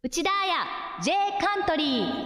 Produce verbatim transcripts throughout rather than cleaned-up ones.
内田彩 J カントリー。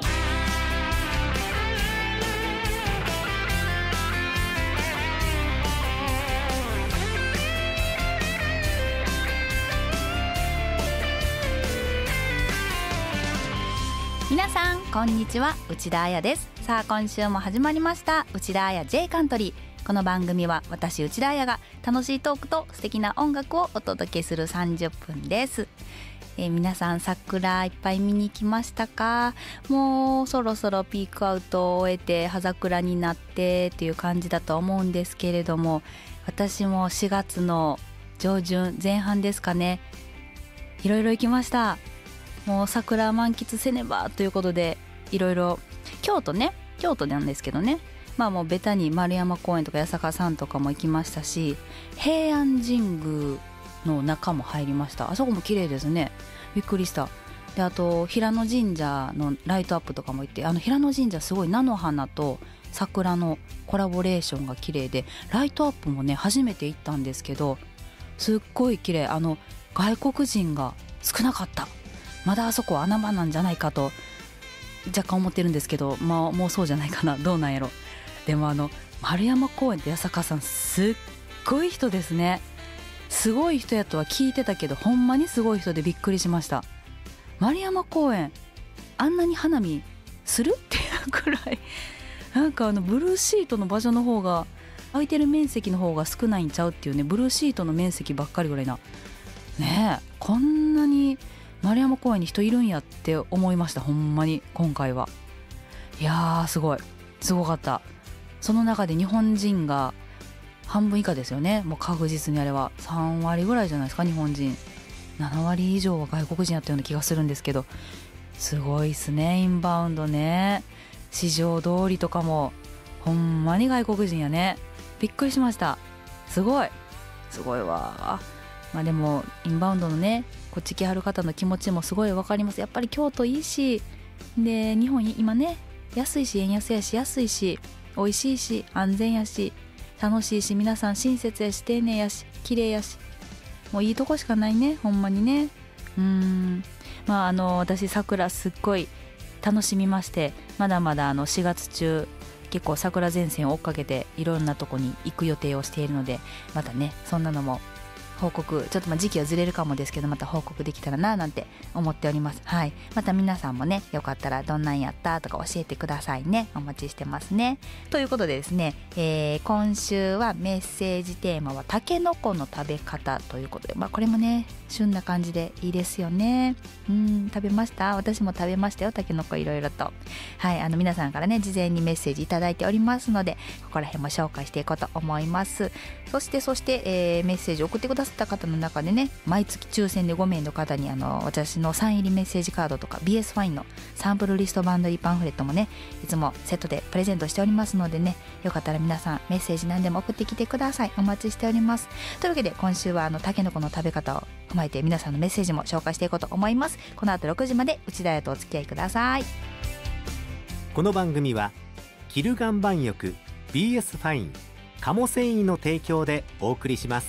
皆さんこんにちは、内田彩です。さあ今週も始まりました内田彩 J カントリー。この番組は私内田彩が楽しいトークと素敵な音楽をお届けするさんじゅっぷんです。えー、皆さん桜いっぱい見に来ましたか？もうそろそろピークアウトを終えて葉桜になってっていう感じだと思うんですけれども、私もしがつの上旬前半ですかね、いろいろ行きました。もう桜満喫せねばということで、いろいろ京都ね京都なんですけどね、まあもうベタに丸山公園とか八坂山とかも行きましたし、平安神宮の中も入りました。あそこも綺麗ですね、びっくりした。であと平野神社のライトアップとかも行って、あの平野神社すごい菜の花と桜のコラボレーションが綺麗で、ライトアップもね初めて行ったんですけど、すっごい綺麗。あの外国人が少なかった。まだあそこは穴場なんじゃないかと若干思ってるんですけど、まあもうそうじゃないかな、どうなんやろ。でもあの丸山公園って八坂さんすっごい人ですね。すごい人やとは聞いてたけど、ほんまにすごい人でびっくりしました。丸山公園あんなに花見するっていうくらい、なんかあのブルーシートの場所の方が空いてる面積の方が少ないんちゃうっていうね、ブルーシートの面積ばっかりぐらいなねえ、こんなに丸山公園に人いるんやって思いました。ほんまに今回はいやーすごいすごかった。その中で日本人が半分以下ですよね。もう確実にあれはさんわりぐらいじゃないですか。日本人ななわり以上は外国人やったような気がするんですけど、すごいっすね。インバウンドね、市場通りとかもほんまに外国人やね。びっくりしました。すごいすごいわ。まあでもインバウンドのねこっち来はる方の気持ちもすごい分かります。やっぱり京都いいし、で日本今ね安いし、円安やし、安いし美味しいし、安全やし、楽しいし、皆さん親切やし、丁寧やし、綺麗やし、もういいとこしかないね、ほんまにね。うーんまああの私桜すっごい楽しみまして、まだまだあのしがつ中結構桜前線を追っかけていろんなとこに行く予定をしているので、またねそんなのも報告、ちょっとまあ時期はずれるかもですけど、また報告できたらななんて思っております。はい、また皆さんもねよかったらどんなんやったとか教えてくださいね。お待ちしてますね。ということでですね、えー、今週はメッセージテーマはタケノコの食べ方ということで、まあこれもね旬な感じでいいですよね。うん食べました。私も食べましたよ、タケノコいろいろと。はい、あの皆さんからね事前にメッセージいただいておりますので、ここら辺も紹介していこうと思います。そしてそして、えー、メッセージを送ってくださった方の中でね、毎月抽選でごめいの方にあの私のサイン入りメッセージカードとか ビーエス ファインのサンプルリストバンドリーパンフレットもねいつもセットでプレゼントしておりますのでね、よかったら皆さんメッセージ何でも送ってきてください。お待ちしております。というわけで今週はあのタケノコの食べ方を踏まえて皆さんのメッセージも紹介していこうと思います。この後ろくじまで内田彩とお付き合いください。 この番組はキル岩盤浴 ビーエス ファイン鴨繊維の提供でお送りします。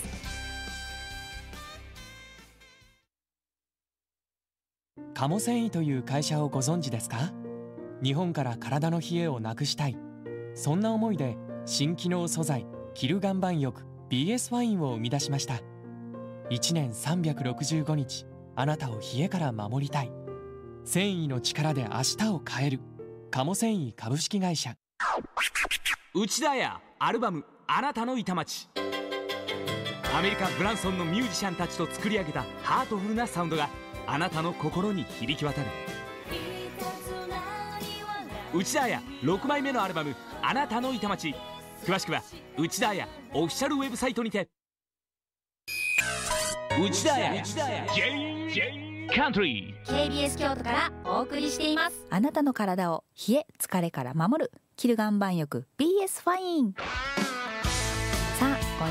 鴨繊維という会社をご存知ですか？日本から体の冷えをなくしたい、そんな思いで新機能素材キル岩盤浴 ビーエス ファインを生み出しました。いちねんさんびゃくろくじゅうごにちあなたを冷えから守りたい、繊維の力で明日を変える鴨繊維株式会社。 内田彩アルバムあなたの板町。アメリカ・ブランソンのミュージシャンたちと作り上げたハートフルなサウンドがあなたの心に響き渡る。内田彩ろくまいめのアルバムあなたの板町。詳しくは内田彩オフィシャルウェブサイトにて。内田彩 J カントリーケービーエス 京都からお送りしています。あなたの体を冷え疲れから守るキル岩盤浴 ビーエス ファイン。さあ今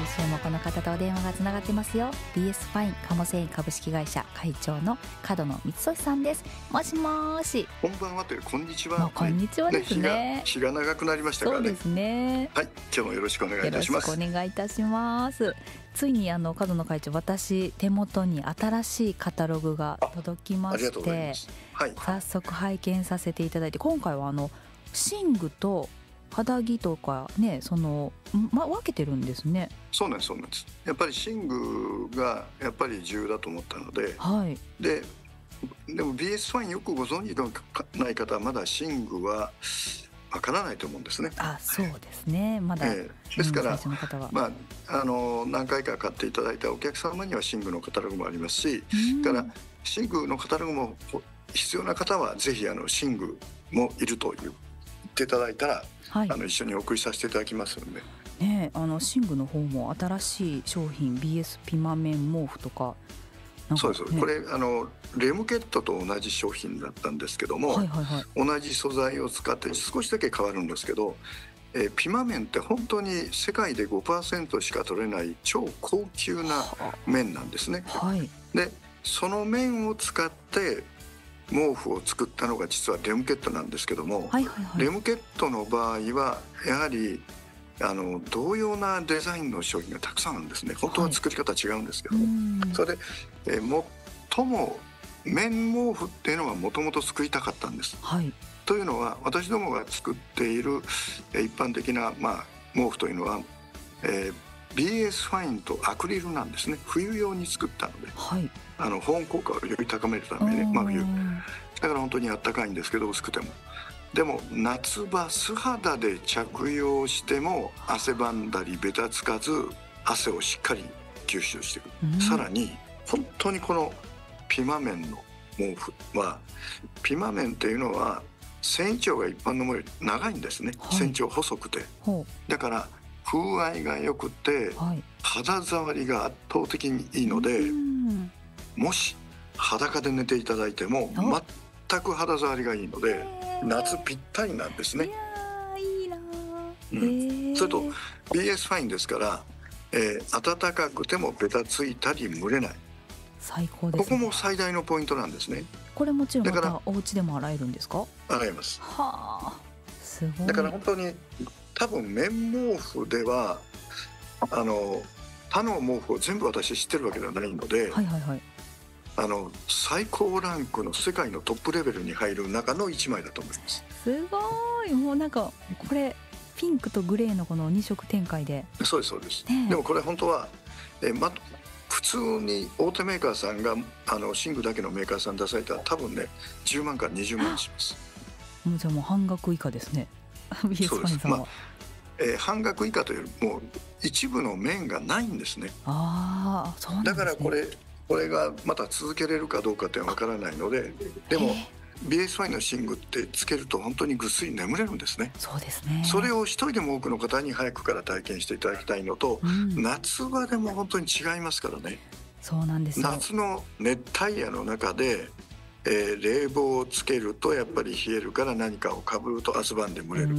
週もこの方とお電話がつながってますよ。 ビーエス ファイン鴨繊維株式会社会長の角野光俊さんです。もしもーし。 こんばんはというこんにちは、 もうこんにちはですね。 ね、日が、日が長くなりましたからね。 そうですね。 はい、今日もよろしくお願いいたします。 よろしくお願いいたします。ついにあの角野会長、私手元に新しいカタログが届きまして、ありがとうございます。はい、早速拝見させていただいて、今回はあの寝具と肌着とかね、その、ま、分けてるんですね。 そうなんです、そうなんです。やっぱり寝具がやっぱり重要だと思ったので、はい、で, でも ビーエス ファインよくご存知のない方はまだ寝具はわからないと思うんですね。 あ、そうですね、まだ、えー、ですから、まあ、あの何回か買っていただいたお客様には寝具のカタログもありますし、から寝具のカタログも必要な方はぜひあの寝具もいると言っていただいたら、はい、あの一緒にお送りさせていただきますので、 ね、あの寝具の方も新しい商品 ビーエス ピマメン毛布とか、なんか、ね、 そうです。これあのレムケットと同じ商品だったんですけども、はいはいはい、同じ素材を使って少しだけ変わるんですけど、えー、ピマメンって本当に世界で ごパーセント しか取れない超高級な綿なんですね、はい、でその綿を使って毛布を作ったのが実はレムケットなんですけども、はいはいはい、レムケットの場合はやはりあの同様なデザインの商品がたくさんあるんですね。本当は作り方違うんですけども、はい、それで、えー、最も綿毛布っていうのはもともと作りたかったんです、はい、というのは私どもが作っている一般的な、まあ、毛布というのは、えー、ビーエス ファインとアクリルなんですね。冬用に作ったので、はい、あの保温効果をより高めるためにね、真冬だから本当にあったかいんですけど薄くても、でも夏場素肌で着用しても汗ばんだりべたつかず汗をしっかり吸収していく、うん、さらに本当にこのピマメンの毛布は、ピマメンっていうのは繊維長が一般のものより長いんですね、はい、繊維長細くて、だから風合いが良くて、はい、肌触りが圧倒的にいいので、うん、もし裸で寝ていただいても全く肌触りがいいので夏ぴったりなんですね。いやいいな、 うん、それと ビーエス ファインですから、えー、暖かくてもベタついたり蒸れない。 最高ですね。 ここも最大のポイントなんですね。 これもちろんまたお家でも洗えるんですか？ 洗えます。 はあ、すごい。 だから本当に多分綿毛布ではあの他の毛布を全部私知ってるわけではないので、はいはいはい、あの最高ランクの世界のトップレベルに入る中のいちまいだと思います。 すごい。もうなんかこれピンクとグレーのこのに色展開で。 そうですそうです、ね、でもこれ本当はえ、ま、普通に大手メーカーさんがあの寝具だけのメーカーさん出されたら多分ねじゅうまんからにじゅうまんします。 もうじゃあもう半額以下ですね。ビーエス ファインさんは、まあえー、半額以下というよりも一部の面がないんですね。 ああ、そうなんですね。 だからこれこれがまた続けれるかどうかってわからないので、でも ビーエス ファインの寝具ってつけると本当にぐっすり眠れるんですね。 そうですね。 それを一人でも多くの方に早くから体験していただきたいのと、うん、夏場でも本当に違いますからね。 そうなんですよ。 夏の熱帯夜の中で、えー、冷房をつけるとやっぱり冷えるから何かをかぶると汗ばんで蒸れる。うん、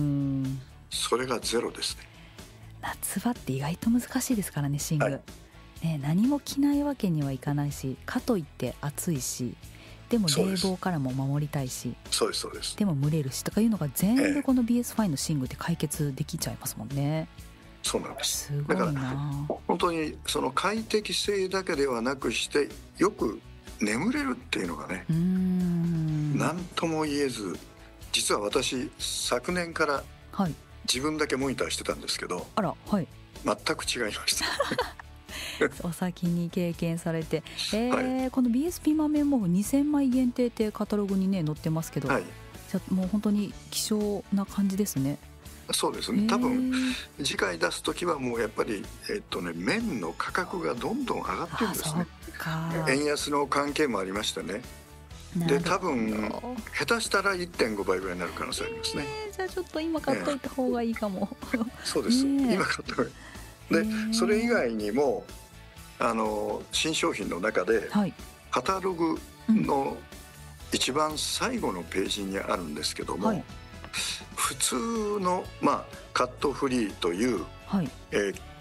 それがゼロですね。 夏場って意外と難しいですからね、寝具、はいね、何も着ないわけにはいかないし、かといって暑いし、でも冷房からも守りたいし、 そうですそうです。 でも蒸れるしとかいうのが全部この ビーエス ファインの寝具って解決できちゃいますもんね。 そうなんです。 すごいな。だから本当にその快適性だけではなくしてよく眠れるっていうのがね、うーん、何とも言えず、実は私昨年から自分だけモニターしてたんですけど、はい、あら、はい、全く違いましたお先に経験されて、えーはい、この ビーエス ピーマメン毛布にせんまい限定ってカタログにね載ってますけど、はい、じゃもう本当に希少な感じですね。 そうですね、多分次回出す時はもうやっぱり、えっとね、綿の価格がどんどん上がってるんですね。円安の関係もありましてね。で多分下手したら いってんご 倍ぐらいになる可能性ありますね。 えー、じゃあちょっと今買っといた方がいいかも、 えー、そうです、ね、今買った方がいい。でそれ以外にもあの新商品の中で、はい、カタログの一番最後のページにあるんですけども、はい、普通の、まあ、カットフリーという、はい、えー、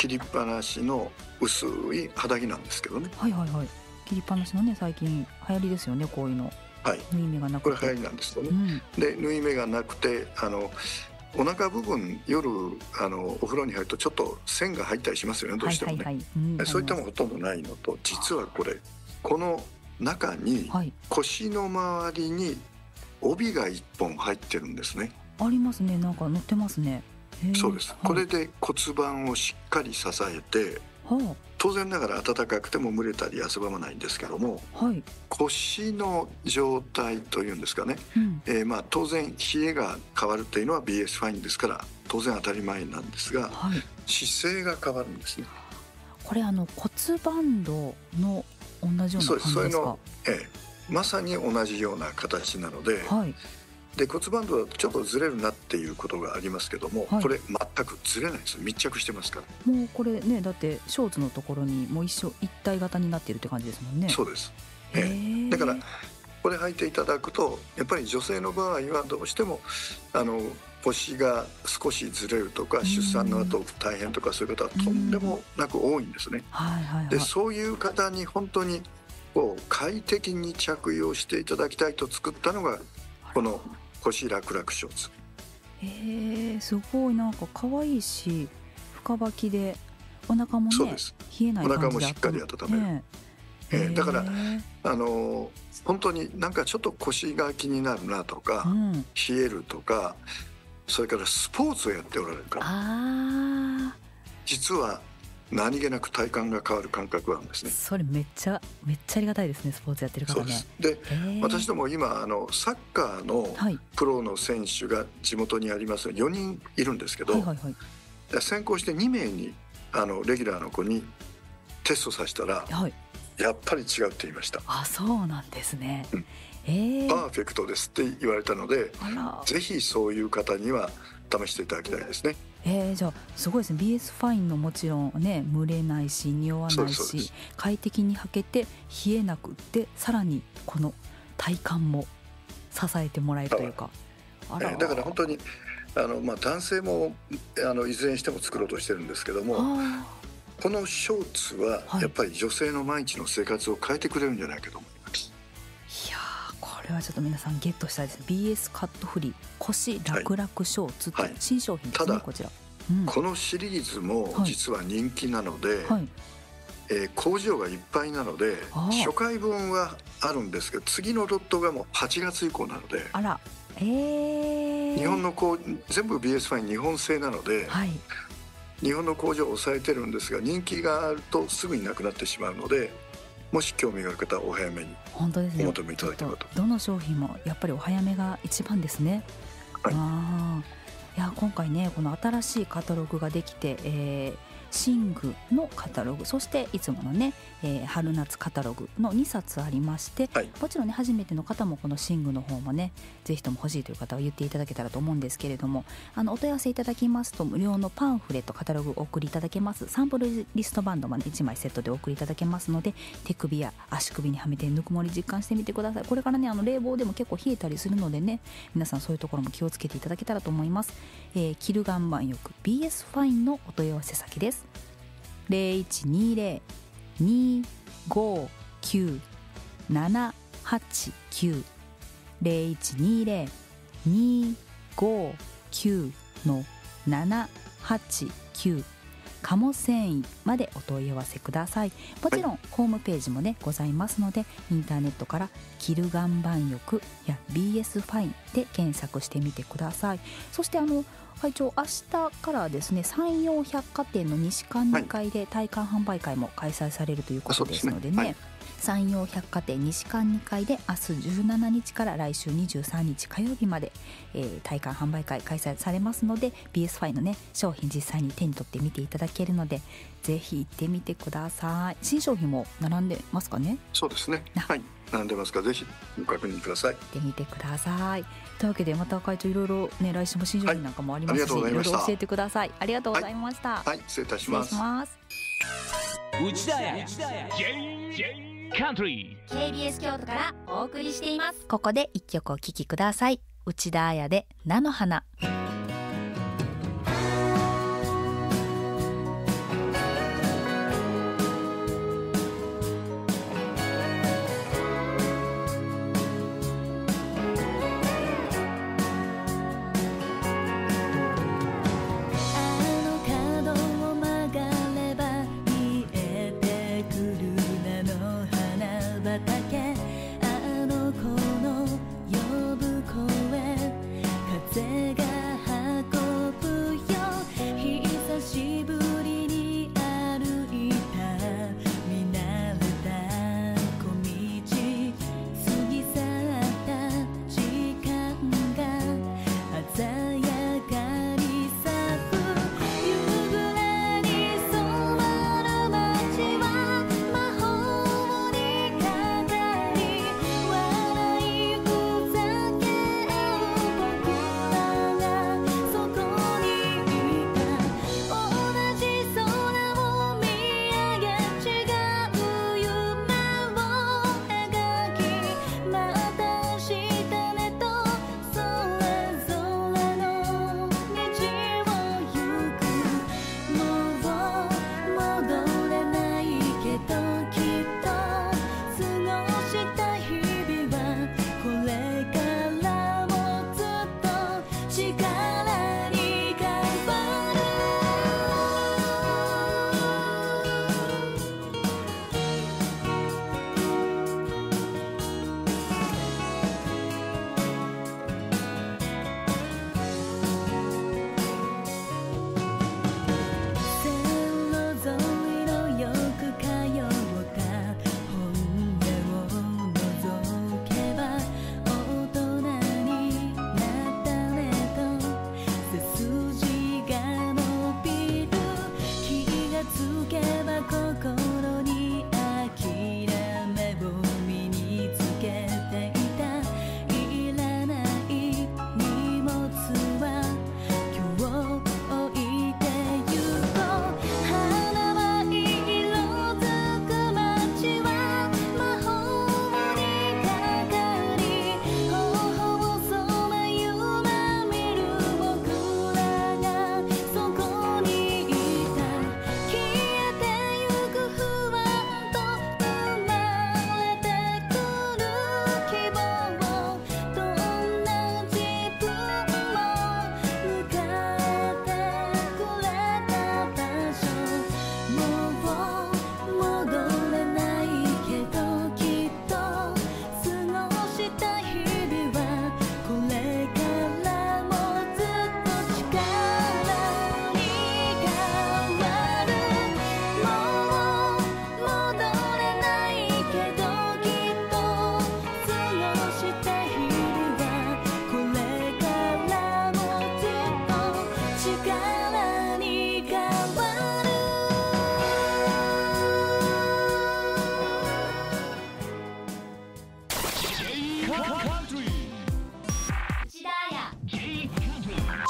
切りっぱなしの薄い肌着なんですけどね。 はいはいはい。切りっぱなしのね、最近流行りですよね、こういうの。 はい、 縫い目がなくて、 これ流行りなんですよね、 うん、 で縫い目がなくて、あのお腹部分夜あのお風呂に入るとちょっと線が入ったりしますよね、どうしてもね、はいはいはい、うん、そういったもほとんどないのと、実はこれこの中に腰の周りに帯がいっぽん入ってるんですね。 ありますね、なんか載ってますね。 そうです、はい、これで骨盤をしっかり支えて、はあ、当然ながら暖かくても蒸れたり汗ばまないんですけども、はい、腰の状態というんですかね、うん、えー、まあ当然冷えが変わるというのは ビーエス ファインですから当然当たり前なんですが、はい、姿勢が変わるんですね。 これあの骨盤バンドの同じような感じですか？そうです、それの、 ええ、まさに同じような形なので、はい、で骨盤バンドはちょっとずれるなっていうことがありますけども、はい、これ全くずれないです。密着してますから。 もうこれね、だってショーツのところにもう一緒一体型になっているって感じですもんね。 そうです、ええ、だからこれ履いていただくとやっぱり女性の場合はどうしてもあの腰が少しずれるとか出産の後大変とかそういう方はとんでもなく多いんですね。はいはいはい、でそういう方に本当にこう快適に着用していただきたいと作ったのがこの腰楽々ショーツ。 えー、すごいなんか可愛いし深履きでお腹もね冷えない感じで、 お腹もしっかり温める、ねえー、だからあの本当になんかちょっと腰が気になるなとか、うん、冷えるとか、それからスポーツをやっておられるから、あ実は何気なく体感が変わる感覚があるんですね。 それめっちゃめっちゃありがたいですね、スポーツやってる方ね。 そうです。で、私ども今あのサッカーのプロの選手が地元にありますよにんいるんですけど、はいはいはい、先行してにめいにあのレギュラーの子にテストさせたら、はい、やっぱり違うって言いました。 あ、そうなんですね、うん、えー、 パーフェクトですって言われたので、ぜひそういう方には試していただきたいですね。 えー、じゃあすごいですね。 ビーエス ファインのもちろんね、蒸れないし匂わないし快適に履けて冷えなくって、さらにこの体感も支えてもらえるというか、 あら、えー、だから本当にあの、まあ、男性もあのいずれにしても作ろうとしてるんですけども、このショーツはやっぱり女性の毎日の生活を変えてくれるんじゃないかと思います。 いやー、これはちょっと皆さんゲットしたいですね。 ビーエス カットフリー腰楽々ショーツって新商品ですね、はい、こちら、うん、 このシリーズも実は人気なので、はい、えー、工場がいっぱいなので初回分はあるんですけど、次のロットがもうはちがつ以降なので、 あら、えー、 日本の工全部 ビーエス ファイン日本製なので、はい、日本の工場を抑えてるんですが、人気があるとすぐになくなってしまうので、もし興味がある方はお早めにお求めいただければと。 どの商品もやっぱりお早めが一番ですね。はい、あいや今回ね、この新しいカタログができて、えー寝具のカタログ、そしていつものね、えー、春夏カタログのにさつありまして、はい、もちろんね初めての方もこの寝具の方もねぜひとも欲しいという方は言っていただけたらと思うんですけれども、あのお問い合わせいただきますと無料のパンフレットカタログをお送りいただけます。サンプルリストバンドまでいちまいセットでお送りいただけますので、手首や足首にはめてぬくもり実感してみてください。これからねあの冷房でも結構冷えたりするのでね、皆さんそういうところも気をつけていただけたらと思います。えー、着る岩盤浴 ビーエス ファインのお問い合わせ先です。ゼロいちにゼロ にごきゅう ななはちきゅう ゼロいちにゼロ にごきゅう のななはちきゅう鴨繊維までお問い合わせください。もちろん、はい、ホームページもねございますので、インターネットから着る岩盤浴や ビーエス ファインで検索してみてください。そしてあの会長、明日からですね山陽百貨店の西館にかいで体感販売会も開催されるということですのでね、はい、山陽百貨店西館にかいで明日じゅうしちにちから来週にじゅうさんにち火曜日まで、えー、体感販売会開催されますので、 ビーエス ファインのね商品実際に手に取って見ていただけるのでぜひ行ってみてください。新商品も並んでますかね？ そうですね、はい、並んでますからぜひご確認ください。 行ってみてください。というわけでまた会長いろいろね来週も新商品なんかもありますし、はい、いろいろ教えてください。ありがとうございました。 はい、はい、失礼いたします。 失礼します。 内田屋カントリー ケービーエス 京都からお送りしています。ここで一曲お聴きください。内田彩で菜の花。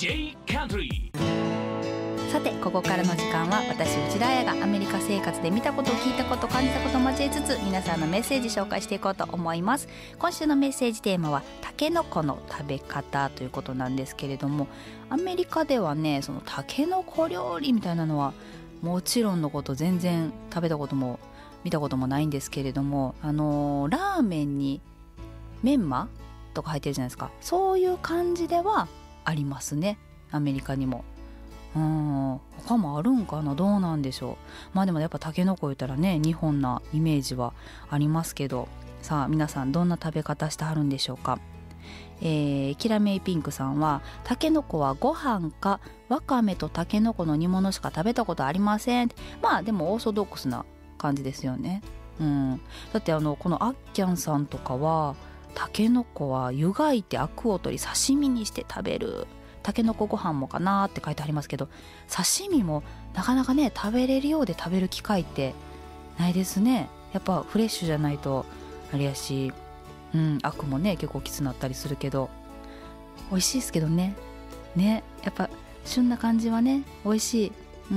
J カントリー。 さてここからの時間は私内田彩がアメリカ生活で見たこと聞いたこと感じたことを交えつつ皆さんのメッセージ紹介していこうと思います。今週のメッセージテーマはタケノコの食べ方ということなんですけれども、アメリカではねそのタケノコ料理みたいなのはもちろんのこと全然食べたことも見たこともないんですけれども、あのー、ラーメンにメンマとか入ってるじゃないですか。そういう感じではありますね、アメリカにも。うん、他もあるんかな、どうなんでしょう。まあでもやっぱタケノコ言ったらね日本なイメージはありますけど、さあ皆さんどんな食べ方してはるんでしょうか。えー、キラメイピンクさんはタケノコはご飯かわかめとタケノコの煮物しか食べたことありません。まあでもオーソドックスな感じですよね。うん、だってあのこのアッキャンさんとかはタケノコは湯がいてアクを取り刺身にして食べる、タケノコご飯もかなって書いてありますけど、刺身もなかなかね食べれるようで食べる機会ってないですね。やっぱフレッシュじゃないとあれやし、うん、アクもね結構きつなったりするけど美味しいですけどね。ね、やっぱ旬な感じはね美味しい。うん、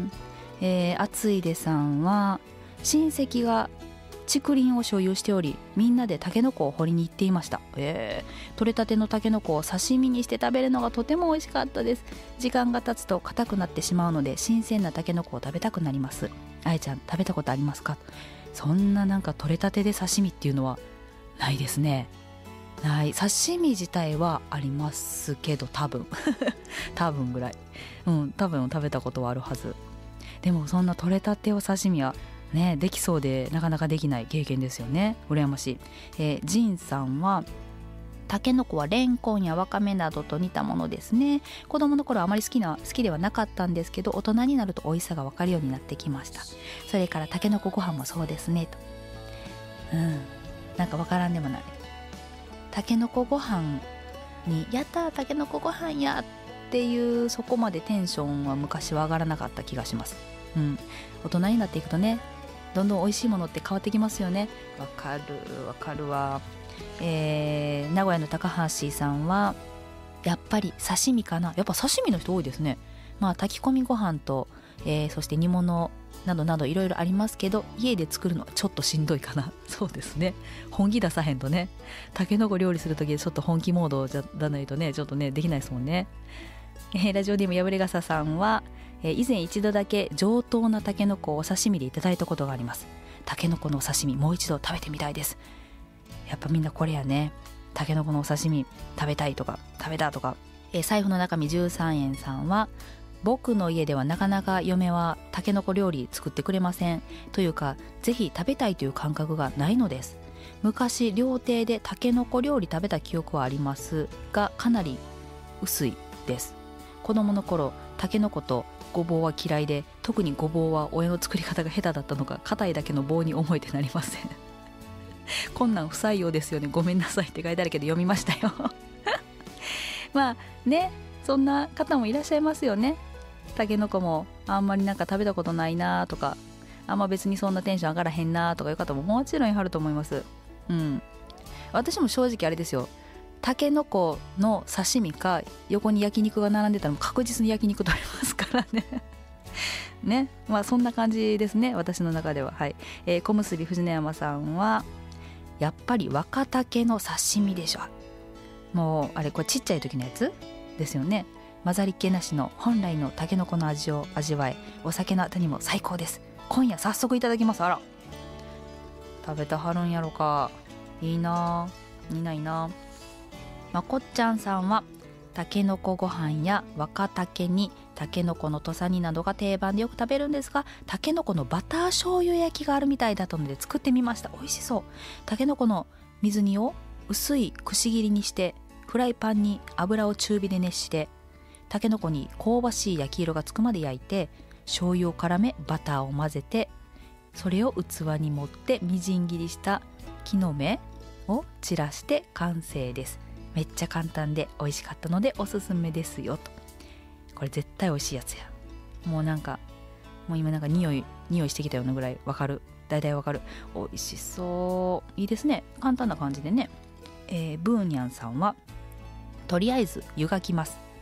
えー、あついでさんは親戚が竹林を所有しておりみんなでタケノコを掘りに行っていました。えー、取れたてのタケノコを刺身にして食べるのがとても美味しかったです。時間が経つと硬くなってしまうので新鮮なタケノコを食べたくなります。あやちゃん食べたことありますか。そんななんか取れたてで刺身っていうのはないですね。ない。刺身自体はありますけど多分多分ぐらい、うん多分食べたことはあるはず。でもそんな取れたてを刺身はね、できそうでなかなかできない経験ですよね。羨ましい。えー、ジンさんはタケノコはレンコンやワカメなどと似たものですね。子供の頃はあまり好きな好きではなかったんですけど大人になると美味しさが分かるようになってきました。それからタケノコご飯もそうですねと。うんなんか分からんでもない。タケノコご飯にやったータケノコご飯やっていうそこまでテンションは昔は上がらなかった気がします。うん、大人になっていくとねどんどん美味しいものって変わってきますよね。わかるわかるわ。えー、名古屋の高橋さんはやっぱり刺身かな。やっぱ刺身の人多いですね。まあ炊き込みご飯と、えー、そして煮物などなどいろいろありますけど家で作るのはちょっとしんどいかな。そうですね、本気出さへんとね。たけのこ料理するときちょっと本気モードじゃないとねちょっとねできないですもんね。えー、ラジオネームやぶれがささんは以前一度だけ上等なタケノコをお刺身でいただいたことがあります。タケノコのお刺身もう一度食べてみたいです。やっぱみんなこれやね、タケノコのお刺身食べたいとか食べたとか。えー、財布の中身じゅうさんえんさんは僕の家ではなかなか嫁はタケノコ料理作ってくれません。というかぜひ食べたいという感覚がないのです。昔料亭でタケノコ料理食べた記憶はありますがかなり薄いです。子供の頃タケノコとごぼうは嫌いで特にごぼうは親の作り方が下手だったのか硬いだけの棒に思えてなりませんこんなん不採用ですよね、ごめんなさいって書いてあるけど読みましたよまあねそんな方もいらっしゃいますよね。タケノコもあんまりなんか食べたことないなとかあんま別にそんなテンション上がらへんなとかいう方ももちろんいはると思います。うん私も正直あれですよ、タケノコの刺身か横に焼肉が並んでたら確実に焼肉取れますからねね、まあそんな感じですね私の中では。はい、えー、小結び藤野山さんはやっぱり若竹の刺身でしょ。もうあれこれちっちゃい時のやつですよね。混ざりっ気なしの本来のタケノコの味を味わえお酒の後にも最高です。今夜早速いただきます。あら食べたはるんやろか。いいないいないいな。まこっちゃんさんはたけのこご飯や若竹にたけのこの土佐煮などが定番でよく食べるんですがたけのこのバター醤油焼きがあるみたいだったので作ってみました。美味しそう。たけのこの水煮を薄いくし切りにしてフライパンに油を中火で熱してたけのこに香ばしい焼き色がつくまで焼いて醤油を絡めバターを混ぜてそれを器に盛ってみじん切りした木の芽を散らして完成です。めっちゃ簡単で美味しかったのでおすすめですよと。これ絶対美味しいやつや。もうなんかもう今なんか匂い匂いしてきたようなぐらいわかる。だいたいわかる。美味しそう。いいですね。簡単な感じでね。えー、ブーニャンさんはとりあえず湯がきます。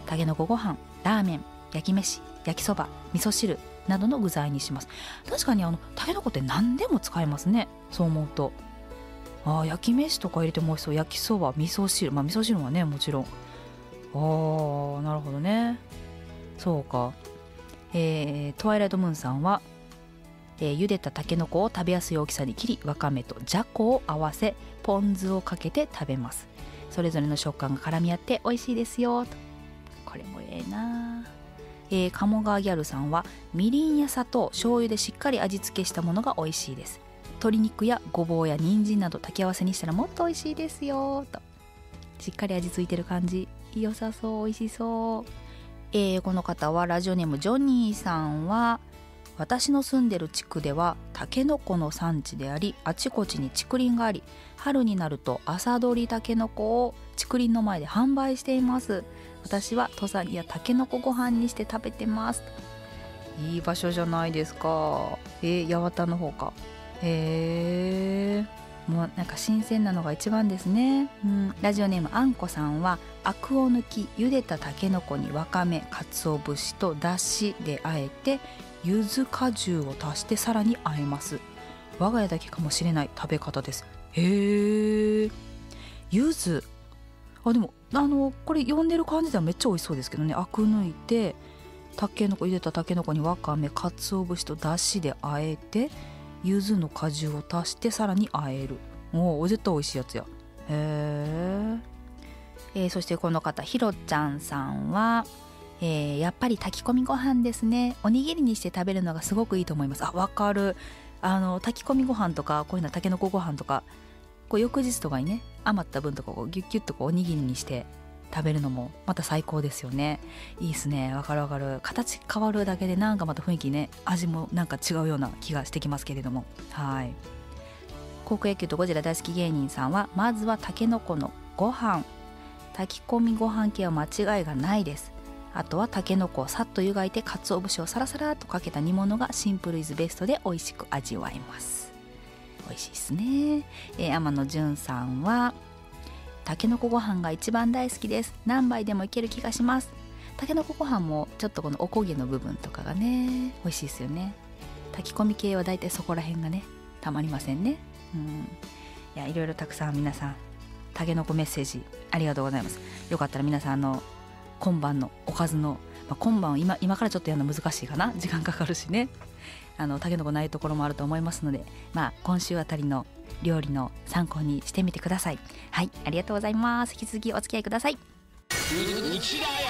たけのこご飯、ラーメン、焼き飯、焼きそば、味噌汁などの具材にします。確かにあのたけのこって何でも使えますね、そう思うと。あ、焼き飯とか入れても美味しそう。焼きそば、味噌汁、まあ味噌汁はねもちろん。ああ、なるほどね。そうか。えー、トワイライトムーンさんは、えー、茹でたたけのこを食べやすい大きさに切り、わかめとじゃこを合わせポン酢をかけて食べます。それぞれの食感が絡み合って美味しいですよと。これもええな。えー、鴨川ギャルさんはみりんや砂糖、醤油でしっかり味付けしたものが美味しいです。鶏肉やごぼうや人参など炊き合わせにしたらもっと美味しいですよと。しっかり味付いてる感じ、良さそう、美味しそう。えー、この方はラジオネームジョニーさんは、私の住んでる地区ではタケノコの産地であり、あちこちに竹林があり、春になると朝どりタケノコを竹林の前で販売しています。私は土佐煮やタケノコご飯にして食べてます。いい場所じゃないですか。えー、八幡の方か。へー、もうなんか新鮮なのが一番ですね、うん、ラジオネームあんこさんは、アクを抜き茹でたたけのこにわかめ、かつお節とだしであえて柚子果汁を足してさらにあえます。我が家だけかもしれない食べ方です。へー、柚子、あ、でもあのこれ読んでる感じではめっちゃ美味しそうですけどね。アク抜いてたけのこ、茹でたたけのこにわかめ、かつお節とだしであえて柚子の果汁を足してさらにあえる。おお、絶対美味しいやつや。へー。えー、そしてこの方ひろちゃんさんは、えー、やっぱり炊き込みご飯ですね。おにぎりにして食べるのがすごくいいと思います。あ、わかる。あの炊き込みご飯とかこういうのたけのこご飯とか、こう翌日とかにね余った分とかこうギュッギュッとこうおにぎりにして食べるのもまた最高ですよね。いいですね。わかるわかる。形変わるだけでなんかまた雰囲気ね、味もなんか違うような気がしてきますけれども。はい。高校野球とゴジラ大好き芸人さんは、まずはたけのこのご飯、炊き込みご飯系は間違いがないです。あとはたけのこをさっと湯がいて鰹節をサラサラとかけた煮物がシンプルイズベストで美味しく味わえます。美味しいですね。えー、天野純さんは、たけのこご飯が一番大好きです。何杯でもいける気がします。たけのこご飯もちょっとこのおこげの部分とかがね美味しいですよね。炊き込み系はだいたいそこら辺がねたまりませんね。うん、いや、いろいろたくさん皆さんたけのこメッセージありがとうございます。よかったら皆さん、あの今晩のおかずの、まあ、今晩は 今, 今からちょっとやるの難しいかな、時間かかるしね、あのたけのこないところもあると思いますので、まあ、今週あたりの料理の参考にしてみてください。はい、ありがとうございます。引き続きお付き合いください。 内田彩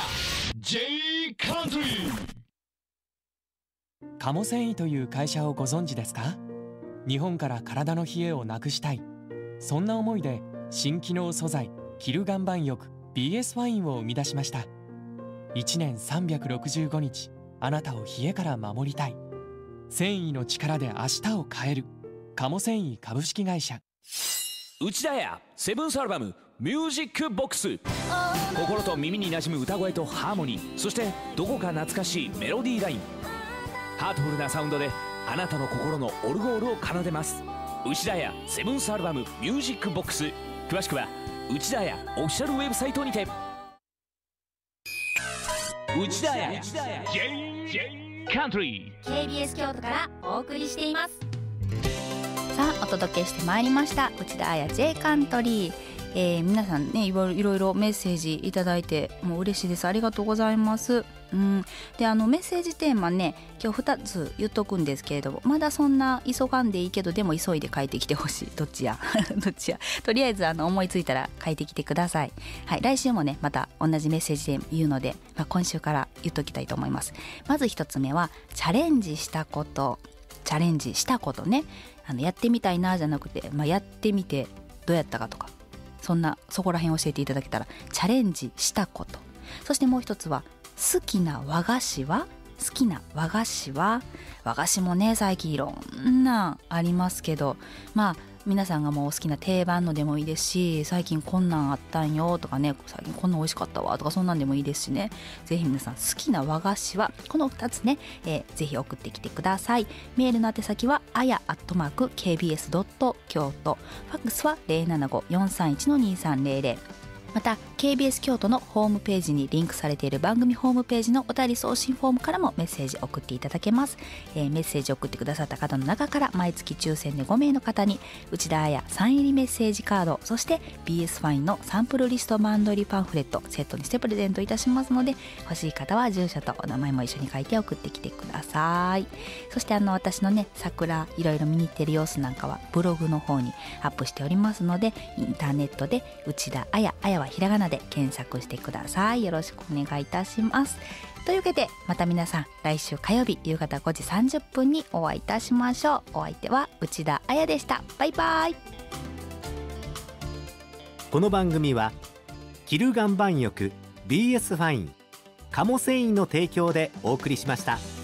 J カントリー。 鴨繊維という会社をご存知ですか？日本から体の冷えをなくしたい、そんな思いで新機能素材キル岩盤浴 ビーエス ファインを生み出しました。いちねんさんびゃくろくじゅうごにち、あなたを冷えから守りたい。繊維の力で明日を変える。鴨繊維株式会社。 内田彩セブンスアルバムミュージックボックス。心と耳に馴染む歌声とハーモニー、そしてどこか懐かしいメロディーライン。ハートフルなサウンドであなたの心のオルゴールを奏でます。内田彩セブンスアルバムミュージックボックス。詳しくは内田彩オフィシャルウェブサイトにて。内田彩 J カントリー。 ケービーエス 京都からお送りしています。さあ、お届けしてまいりました内田彩 J カントリー。えー、皆さんね、いろいろいろメッセージいただいてもう嬉しいです。ありがとうございます。うん、であのメッセージテーマね、今日ふたつ言っとくんですけれども、まだそんな急がんでいいけど、でも急いで書いてきてほしい。どっちやどっちやとりあえずあの思いついたら書いてきてください。はい、来週もねまた同じメッセージで言うので、まあ、今週から言っときたいと思います。まずひとつめはチャレンジしたこと。チャレンジしたことね、あのやってみたいなじゃなくて、まあ、やってみてどうやったかとか、そんなそこら辺教えていただけたら。チャレンジしたこと。そしてもう一つは好きな和菓子は。好きな和菓子は。和菓子もね最近いろんなありますけど、まあ皆さんがもうお好きな定番のでもいいですし、最近こんなんあったんよとかね、最近こんなん美味しかったわとか、そんなんでもいいですしね。ぜひ皆さん好きな和菓子はこのふたつね、えー、ぜひ送ってきてください。メールの宛先はあやアットマーク ケービーエス ドット 京都、ファックスは ゼロななご よんさんいち にさんゼロゼロ。 また ケービーエス 京都のホームページにリンクされている番組ホームページのお便り送信フォームからもメッセージ送っていただけます、えー、メッセージ送ってくださった方の中から毎月抽選でごめいの方に内田彩サイン入りメッセージカード、そして ビーエス ファインのサンプルリストバンド入りパンフレットセットにしてプレゼントいたしますので、欲しい方は住所とお名前も一緒に書いて送ってきてください。そしてあの私のね桜いろいろ見に行ってる様子なんかはブログの方にアップしておりますので、インターネットで内田彩、彩はひらがなで検索してください。よろしくお願いいたします。というわけでまた皆さん来週火曜日夕方ごじさんじゅっぷんにお会いいたしましょう。お相手は内田彩でした。バイバイ。 この番組はキル岩盤浴 ビーエス ファイン鴨繊維の提供でお送りしました。